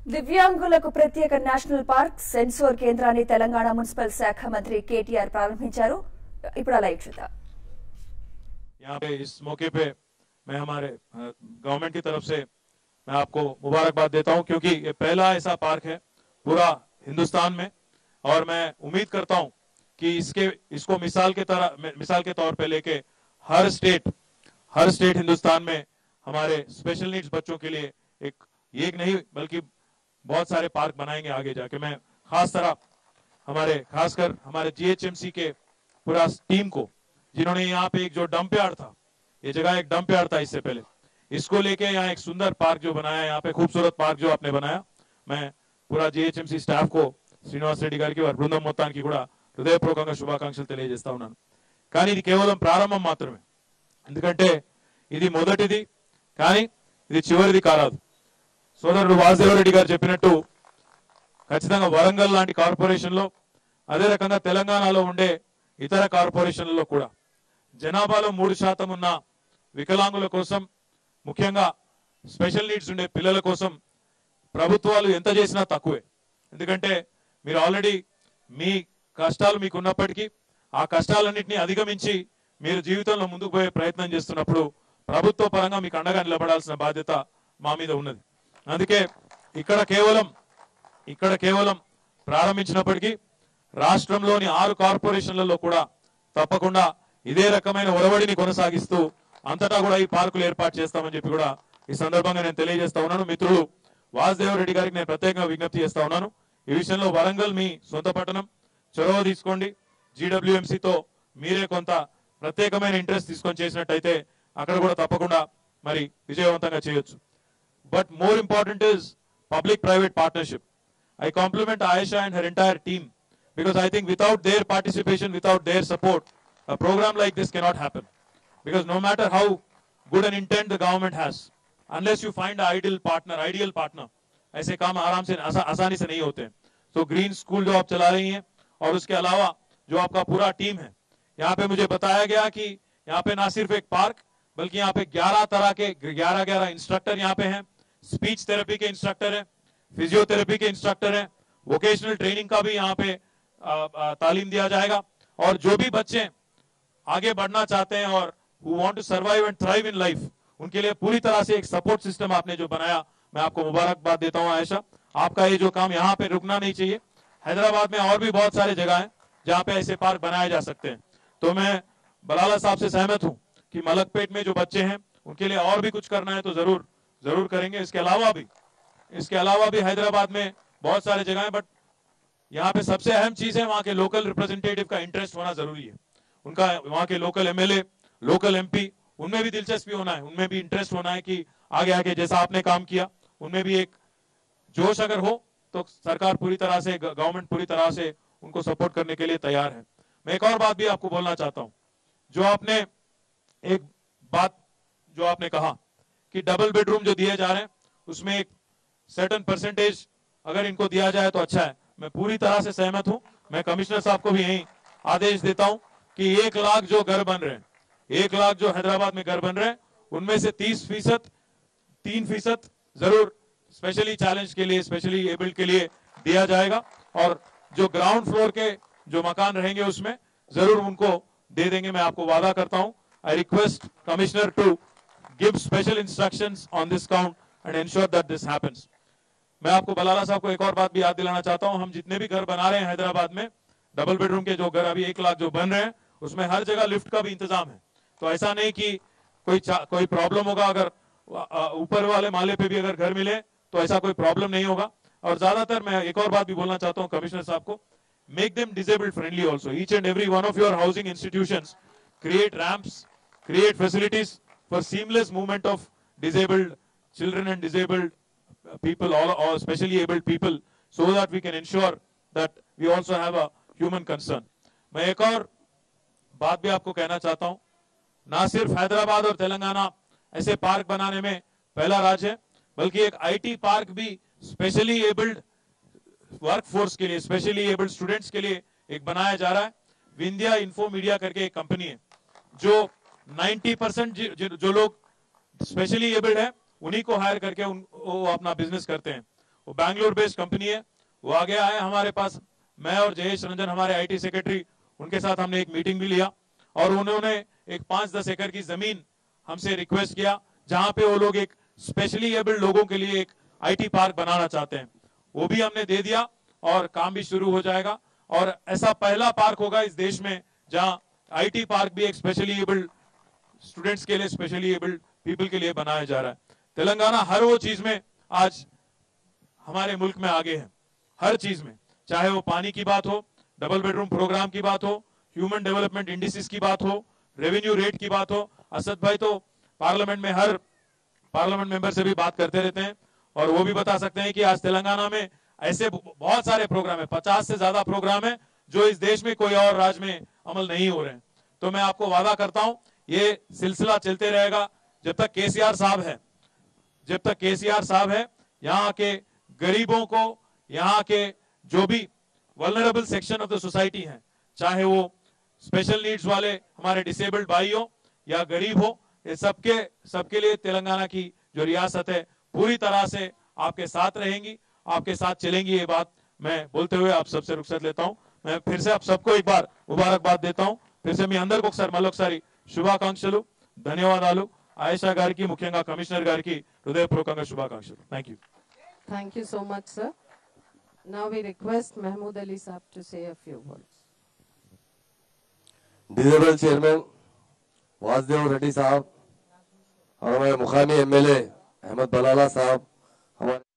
దివ్యాంగులకు ప్రత్యేక national park సెన్సోర్ కేంద్రాన్ని తెలంగాణ మున్సిపల్ శాఖ మంత్రి కేటీఆర్ ప్రారంభించారు. ఇప్పుడు లైవ్ చూద్దాం. यहाँ पे इस मौके पे मैं हमारे गवर्नमेंट की तरफ से मैं आपको मुबारकबाद देता हूं, क्योंकि ये पहला ऐसा पार्क है पूरा हिंदुस्तान में, और मैं उम्मीद करता हूं कि इसको मिसाल के तौर पे लेके हर स्टेट हिंदुस्तान में हमारे स्पेशल नीड्स बच्चों के लिए एक नहीं बल्कि बहुत सारे पार्क बनाएंगे आगे जाके। मैं खासकर हमारे जीएचएमसी के पूरा टीम को, जिन्होंने यहाँ पे एक जो डंप यार्ड था, ये जगह एक डंप यार्ड था इससे पहले, इसको लेके यहाँ एक सुंदर पार्क जो बनाया, यहाँ पे खूबसूरत पार्क जो आपने बनाया, मैं पूरा जीएचएमसी स्टाफ को శ్రీనివాస్ రెడ్డి గారికి వారి బృందం మొత్తానికి కూడా హృదయపూర్వకంగా శుభాకాంక్షలు తెలియజేస్తా ఉన్నాను. కానీ ఇది కేవలం ప్రారంభం మాత్రమే, ఎందుకంటే ఇది మొదటిది, కానీ ఇది చివరిది కారాదు. సోదరుడు వాసుదేవ రెడ్డి గారు చెప్పినట్టు ఖచ్చితంగా వరంగల్ లాంటి కార్పొరేషన్లో, అదే రకంగా తెలంగాణలో ఉండే ఇతర కార్పొరేషన్లలో కూడా జనాభాలో 3% ఉన్న వికలాంగుల కోసం, ముఖ్యంగా స్పెషల్ నీడ్స్ ఉండే పిల్లల కోసం ప్రభుత్వాలు ఎంత చేసినా తక్కువే. ఎందుకంటే మీరు ఆల్రెడీ మీ కష్టాలు మీకు ఉన్నప్పటికీ ఆ కష్టాలన్నింటినీ అధిగమించి మీరు జీవితంలో ముందుకు పోయే ప్రయత్నం చేస్తున్నప్పుడు ప్రభుత్వ పరంగా మీకు అండగా నిలబడాల్సిన బాధ్యత మా మీద ఉన్నది. అందుకే ఇక్కడ కేవలం ప్రారంభించినప్పటికీ రాష్ట్రంలోని 6 కార్పొరేషన్లలో కూడా తప్పకుండా ఇదే రకమైన ఒరవడిని కొనసాగిస్తూ అంతటా కూడా ఈ పార్కులు ఏర్పాటు చేస్తామని చెప్పి కూడా ఈ సందర్భంగా నేను తెలియజేస్తా ఉన్నాను. మిత్రులు వాసుదేవ రెడ్డి గారికి నేను ప్రత్యేకంగా విజ్ఞప్తి చేస్తా ఉన్నాను, ఈ విషయంలో వరంగల్ మీ సొంత పట్టణం, చొరవ తీసుకోండి. జీడబ్ల్యూఎంసీతో మీరే కొంత ప్రత్యేకమైన ఇంట్రెస్ట్ తీసుకొని చేసినట్టయితే అక్కడ కూడా తప్పకుండా మరి విజయవంతంగా చేయొచ్చు. But more important is public private partnership. I compliment Ayesha and her entire team, because I think without their participation, without their support, a program like this cannot happen. Because no matter how good an intent the government has, unless you find an ideal partner, ऐसे काम आराम से आसानी से नहीं होते हैं. तो ग्रीन स्कूल जो आप चला रही हैं, और उसके अलावा जो आपका पूरा टीम है, यहाँ पे मुझे बताया गया कि यहाँ पे ना सिर्फ एक पार्क, बल्कि यहाँ पे 11 तरह के 11 इंस्ट्रक्टर यहाँ पे हैं. स्पीच थेरेपी के इंस्ट्रक्टर है, फिजियोथेरेपी के इंस्ट्रक्टर हैं, वोकेशनल ट्रेनिंग का भी यहाँ पे तालीम दिया जाएगा. और जो भी बच्चे आगे बढ़ना चाहते हैं और who want to survive and thrive in life, उनके लिए पूरी तरह से एक सपोर्ट सिस्टम आपने जो बनाया, मैं आपको मुबारकबाद देता हूँ आयशा. आपका ये जो काम यहाँ पे रुकना नहीं चाहिए. हैदराबाद में और भी बहुत सारे जगह हैं जहाँ पे ऐसे पार्क बनाए जा सकते हैं. तो मैं बलाला साहब से सहमत हूँ कि मलकपेट में जो बच्चे हैं उनके लिए और भी कुछ करना है तो जरूर करेंगे. इसके अलावा भी हैदराबाद में बहुत सारे जगह हैं, बट यहाँ पे सबसे अहम चीज है वहाँ के लोकल रिप्रेजेंटेटिव का इंटरेस्ट होना जरूरी है. उनका वहाँ के लोकल एमएलए, लोकल एमपी, उनमें भी दिलचस्पी होना है, उनमें भी इंटरेस्ट होना है कि आगे जैसा आपने काम किया उनमें भी एक जोश अगर हो तो सरकार पूरी तरह से, गवर्नमेंट पूरी तरह से उनको सपोर्ट करने के लिए तैयार है. मैं एक और बात भी आपको बोलना चाहता हूँ. जो आपने कहा कि डबल बेडरूम जो दिए जा रहे हैं उसमें एक सर्टेन परसेंटेज अगर इनको दिया जाए तो अच्छा है. मैं पूरी तरह से सहमत हूं. मैं कमिश्नर साहब को भी यही आदेश देता हूं कि 1 लाख जो घर बन रहे हैं, 1 लाख जो हैदराबाद में घर बन रहे हैं, उनमें से 3% जरूर स्पेशली चैलेंज के लिए, स्पेशली एबल्ड के लिए दिया जाएगा. और जो ग्राउंड फ्लोर के जो मकान रहेंगे उसमें जरूर उनको दे देंगे, मैं आपको वादा करता हूं. I request commissioner to give special instructions on this count and ensure that this happens. मैं आपको बलाला साहब को एक और बात भी याद दिलाना चाहता हूं. हम जितने भी घर बना रहे हैं हैदराबाद में, डबल बेडरूम के जो घर अभी 1 लाख जो बन रहे हैं, उसमें हर जगह लिफ्ट का भी इंतजाम है. तो ऐसा नहीं कि कोई प्रॉब्लम होगा. अगर ऊपर वाले माले पे भी अगर घर मिले तो ऐसा कोई प्रॉब्लम नहीं होगा. और ज्यादातर मैं एक और बात भी बोलना चाहता हूँ कमिश्नर साहब को, make them disabled friendly also. Each and every one of your housing institutions create ramps, create facilities for seamless movement of disabled children and disabled people, or especially abled people, so that we can ensure that we also have a human concern. मैं एक और बात भी आपको कहना चाहता हूं. ना सिर्फ हैदराबाद और तेलंगाना ऐसे पार्क बनाने में पहला राज्य है, बल्कि एक आईटी पार्क भी स्पेशली एबल्ड वर्कफोर्स के लिए, स्पेशली एबल्ड स्टूडेंट्स के लिए एक बनाया जा रहा है. विंध्या इन्फो मीडिया करके एक कंपनी है जो 90% जो लोग स्पेशली एबल्ड है उन्हीं को हायर करके वो अपना बिजनेस करते हैं. वो बैंगलोर बेस्ड कंपनी है, वो आगे आए हमारे पास। मैं और जयेश रंजन हमारे आईटी सेक्रेटरी, उनके साथ हमने एक मीटिंग भी लिया और उन्होंने एक 5-10 एकड़ की जमीन हमसे रिक्वेस्ट किया जहां पे वो लोग एक स्पेशली एबल्ड लोगों के लिए एक आईटी पार्क बनाना चाहते हैं। वो भी हमने दे दिया और काम भी शुरू हो जाएगा। और ऐसा पहला पार्क होगा इस देश में जहां आईटी पार्क भी एक स्पेशली एबल्ड स्टूडेंट्स के लिए, स्पेशली एबल्ड पीपल के लिए बनाया जा रहा है। तेलंगाना हर वो चीज में आज हमारे मुल्क में आगे है, हर चीज में, चाहे वो पानी की बात हो, डबल बेडरूम प्रोग्राम की बात हो, ह्यूमन डेवलपमेंट इंडिसेस की बात हो, रेवेन्यू रेट की बात हो। असद भाई तो पार्लियामेंट में हर पार्लियामेंट मेंबर से भी बात करते रहते हैं और वो भी बता सकते हैं कि आज तेलंगाना में ऐसे बहुत सारे प्रोग्राम है, 50 से ज्यादा प्रोग्राम है जो इस देश में कोई और राज्य में अमल नहीं हो रहे हैं। तो मैं आपको वादा करता हूं ये सिलसिला चलते रहेगा जब तक केसीआर साहब है, जब तक केसीआर साहब है। यहाँ के गरीबों को, यहाँ के जो भी vulnerable section of the society हैं, चाहे वो स्पेशल नीड्स वाले हमारे डिसेबल्ड भाई हो या गरीब हो, ये सबके लिए तेलंगाना की जो रियासत है पूरी तरह से आपके साथ रहेंगी, आपके साथ चलेंगी। ये बात मैं बोलते हुए आप सबसे रुखसत लेता हूं। मैं फिर से आप सबको एक बार मुबारकबाद देता हूं। फिर से मी అందరికీ ఒకసారి మళ్ళొకసారి శుభాకాంక్షలు, ధన్యవాదాలు। ఆయేషా గారికి, ముఖ్యంగా కమిషనర్ గారికి హృదయపూర్వకంగా శుభాకాంక్షలు। Thank you so much, sir. Now we request Mahmood Ali Saab to say a few words. Disable chairman Vasudev Reddy साहब, हमारे मुकामी एमएलए अहमद बलाला साहब, हमारे